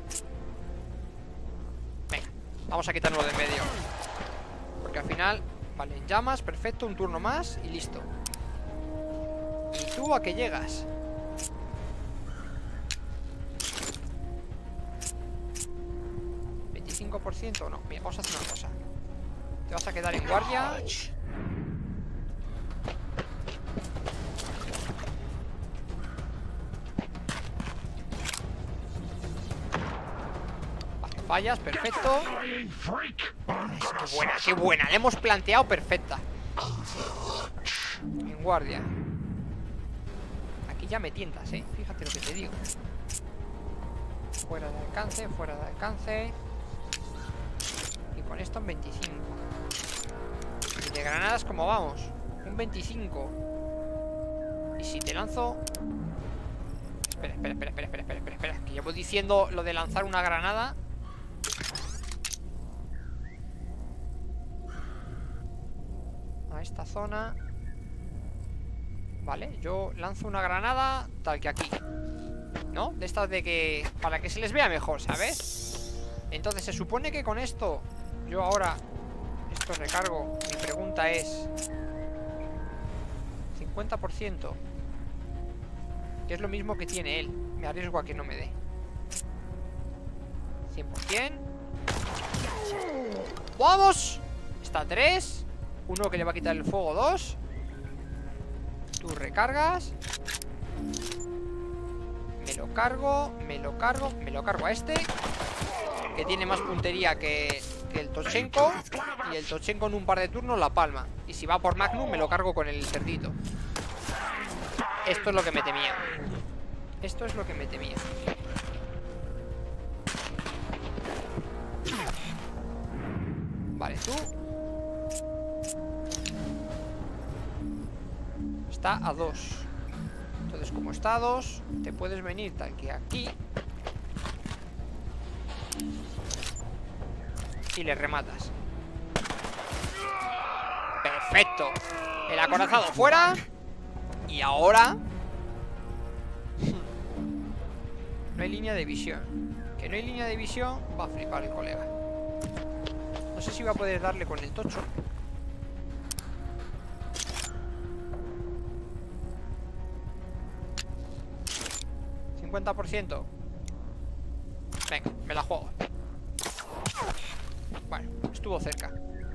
Venga, vamos a quitarlo de en medio. Porque al final, vale, en llamas, perfecto, un turno más y listo. ¿Y tú a qué llegas? veinticinco por ciento o no. Mira, vamos a hacer una cosa. Te vas a quedar en guardia. Vale, fallas, perfecto. Es que buena, qué buena. La hemos planteado perfecta. En guardia. Aquí ya me tientas, eh. Fíjate lo que te digo. Fuera de alcance, fuera de alcance. Y con esto en veinticinco. Y de granadas, ¿cómo vamos? Un veinticinco. Y si te lanzo... Espera, espera, espera, espera, espera, espera, espera. Que llevo diciendo lo de lanzar una granada. A esta zona. Vale, yo lanzo una granada tal que aquí, ¿no? De estas de que... Para que se les vea mejor, ¿sabes? Entonces se supone que con esto yo ahora... Esto recargo. Mi pregunta es... cincuenta por ciento. Que es lo mismo que tiene él. Me arriesgo a que no me dé. cien por cien. ¡Vamos! Está tres. Uno que le va a quitar el fuego, dos. Tú recargas. Me lo cargo, me lo cargo, me lo cargo a este, que tiene más puntería que, que el Tochenko. Y el Tochenko en un par de turnos la palma. Y si va por Magnum me lo cargo con el cerdito. Esto es lo que me temía. Esto es lo que me temía. Vale, tú. Está a dos. Entonces, como está a dos, te puedes venir tal que aquí y le rematas. Perfecto. El acorazado fuera. Y ahora no hay línea de visión. Que no hay línea de visión. Va a flipar el colega. No sé si va a poder darle con el tocho. cincuenta por ciento. Venga, me la juego. Bueno, estuvo cerca.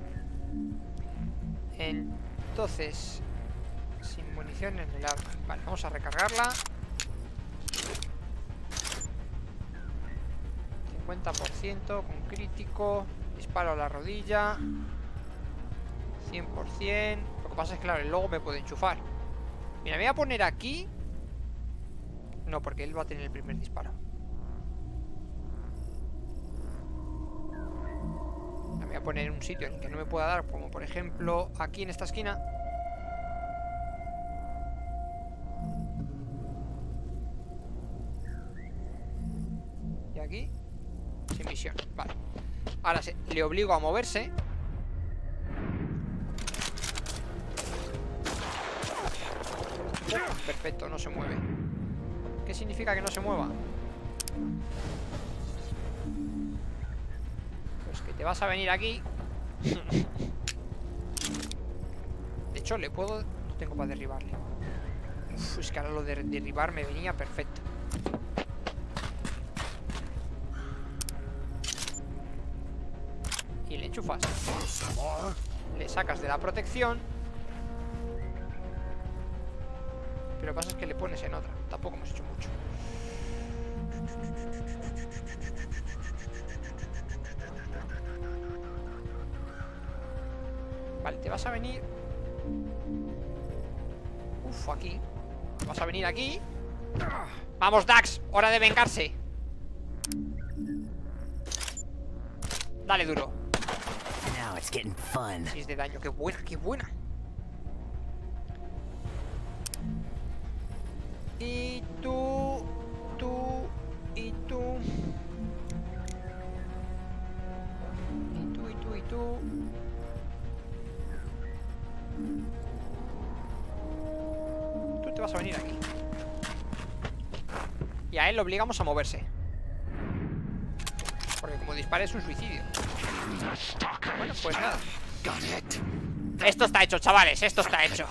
Entonces, sin munición en el arma. Vale, vamos a recargarla. cincuenta por ciento con crítico. Disparo a la rodilla. cien por cien. Lo que pasa es que, claro, el logo me puede enchufar. Mira, me voy a poner aquí. No, porque él va a tener el primer disparo. Me voy a poner en un sitio en el que no me pueda dar, como por ejemplo aquí en esta esquina. Y aquí, sin misión. Vale. Ahora se, le obligo a moverse. Perfecto, no se mueve. ¿Qué significa que no se mueva? Pues que te vas a venir aquí. De hecho, le puedo... No tengo para derribarle. Uf, es que ahora lo de derribar me venía perfecto. Y le enchufas. Le sacas de la protección. Pero lo que pasa es que le pones en otra. Tampoco hemos hecho mucho. Vale, te vas a venir. Uf, aquí. Te vas a venir aquí. Vamos, Dax, hora de vengarse. Dale duro. Now it's getting fun. seis de daño, qué buena, qué buena. Y tú, tú, y tú. Y tú, y tú, y tú. Tú te vas a venir aquí. Y a él lo obligamos a moverse. Porque como dispare es un suicidio. Bueno, pues nada. Esto está hecho, chavales, esto está hecho.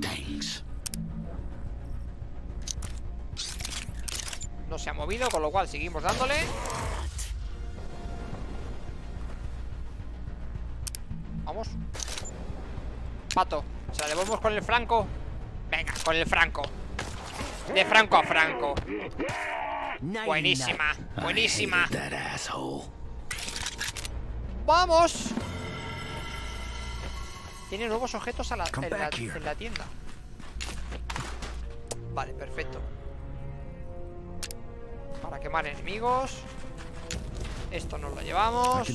No se ha movido, con lo cual seguimos dándole. Vamos. Pato, se la devolvemos con el franco. Venga, con el franco. De franco a franco. Buenísima, buenísima. Vamos. Tiene nuevos objetos a la, en, la, en la tienda. Vale, perfecto. Para quemar enemigos. Esto nos lo llevamos.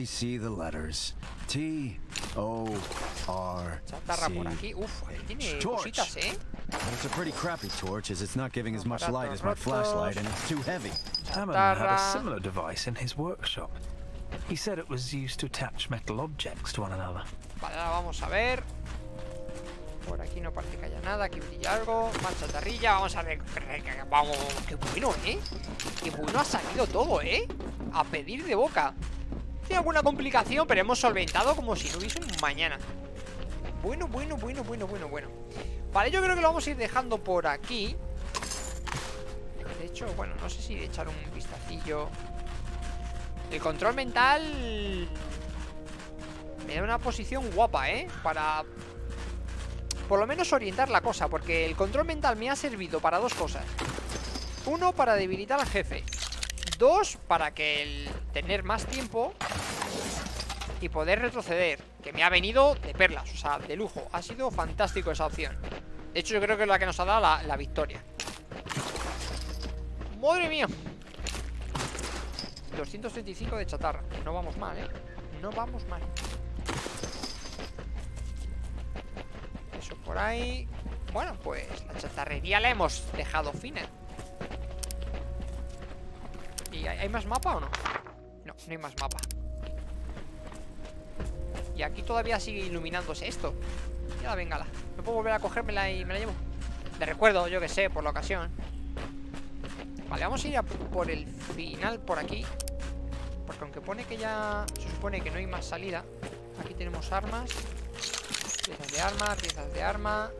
Chatarra por aquí. Uf, ahí tiene cositas, ¿eh? It's a pretty crappy torch, as it's not giving as much light as my flashlight, and it's too heavy. Hammond had a similar device in his workshop. He said it was used to attach metal objects to one another. Vale, ahora vamos a ver. Por aquí no parece que haya nada. Aquí brilla algo. Más chatarrilla. Vamos a ver. Vamos. Qué bueno, ¿eh? Qué bueno ha salido todo, ¿eh? A pedir de boca. Tiene alguna complicación, pero hemos solventado como si no hubiese un mañana. Bueno, bueno, bueno, bueno, bueno, bueno. Vale, yo creo que lo vamos a ir dejando por aquí. De hecho, bueno, no sé si echar un vistacillo. El control mental me da una posición guapa, ¿eh? Para por lo menos orientar la cosa. Porque el control mental me ha servido para dos cosas. Uno, para debilitar al jefe. Dos, para que el tener más tiempo y poder retroceder. Que me ha venido de perlas, o sea, de lujo. Ha sido fantástico esa opción. De hecho, yo creo que es la que nos ha dado la, la victoria. ¡Madre mía! doscientos treinta y cinco de chatarra. No vamos mal, ¿eh? No vamos mal. Eso por ahí. Bueno, pues la chatarrería la hemos dejado fina. ¿Y hay, hay más mapa o no? No, no hay más mapa. Y aquí todavía sigue iluminándose esto. Ya, véngala. ¿No puedo volver a cogérmela y me la llevo? De recuerdo, yo que sé, por la ocasión. Vale, vamos a ir a por el final por aquí. Porque aunque pone que ya se supone que no hay más salida. Aquí tenemos armas. Piezas de arma, piezas de arma.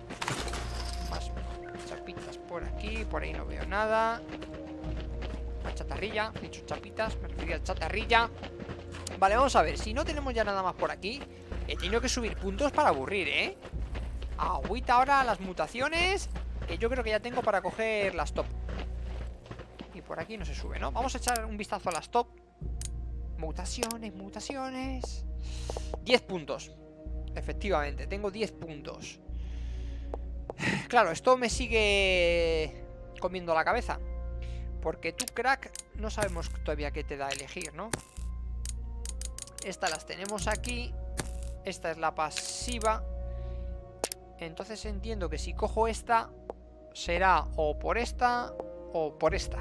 Más chapitas por aquí. Por ahí no veo nada. chatarrilla. He dicho chapitas, me refería a chatarrilla. Vale, vamos a ver. Si no tenemos ya nada más por aquí, he tenido que subir puntos para aburrir, ¿eh? Agüita ahora las mutaciones, que yo creo que ya tengo para coger las top. Y por aquí no se sube, ¿no? Vamos a echar un vistazo a las top. Mutaciones, mutaciones. diez puntos. Efectivamente, tengo diez puntos. Claro, esto me sigue comiendo la cabeza, porque tú, crack, no sabemos todavía qué te da a elegir, ¿no? Estas las tenemos aquí. Esta es la pasiva. Entonces entiendo que si cojo esta, será o por esta o por esta.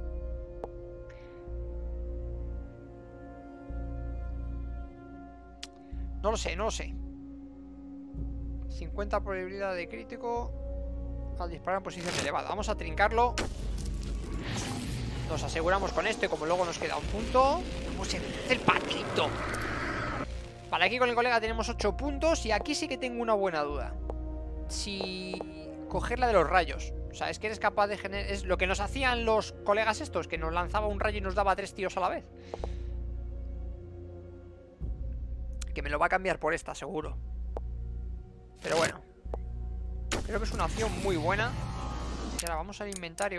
No lo sé, no lo sé. cincuenta probabilidad de crítico al disparar en posición elevada. Vamos a trincarlo. Nos aseguramos con esto y como luego nos queda un punto. ¿Cómo se hace el patito? Vale, aquí con el colega tenemos ocho puntos. Y aquí sí que tengo una buena duda. Si coger la de los rayos. O sea, es que eres capaz de generar... Es lo que nos hacían los colegas estos, que nos lanzaba un rayo y nos daba tres tiros a la vez. Que me lo va a cambiar por esta, seguro. Pero bueno, creo que es una opción muy buena. Y ahora vamos al inventario.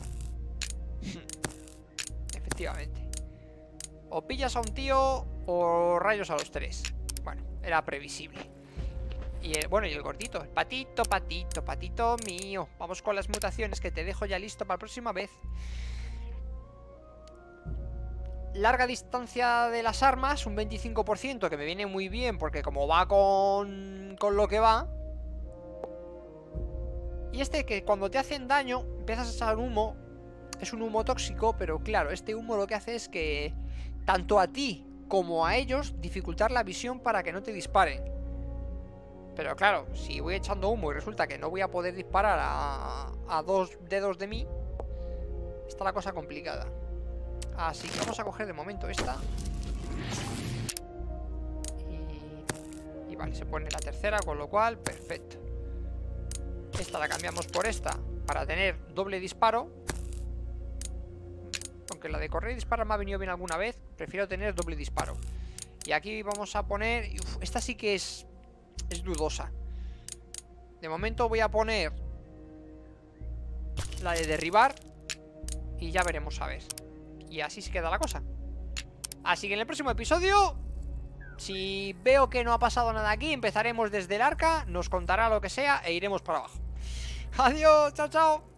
Efectivamente. O pillas a un tío o rayos a los tres. Bueno, era previsible. Y el, bueno, y el gordito, el patito, patito, patito mío. Vamos con las mutaciones que te dejo ya listo para la próxima vez. Larga distancia de las armas, un veinticinco por ciento, que me viene muy bien porque como va con, con lo que va. Y este que cuando te hacen daño empiezas a echar humo. Es un humo tóxico, pero claro, este humo lo que hace es que tanto a ti como a ellos dificultar la visión para que no te disparen. Pero claro, si voy echando humo y resulta que no voy a poder disparar a, a dos dedos de mí, está la cosa complicada. Así que vamos a coger de momento esta. Y, y vale, se pone la tercera, con lo cual, perfecto. Esta la cambiamos por esta para tener doble disparo. Aunque la de correr y disparar me ha venido bien alguna vez, prefiero tener doble disparo. Y aquí vamos a poner... Uf, esta sí que es... Es dudosa. De momento voy a poner la de derribar y ya veremos a ver. Y así se queda la cosa. Así que en el próximo episodio, si veo que no ha pasado nada aquí, empezaremos desde el arca, nos contará lo que sea e iremos para abajo. Adiós, chao, chao.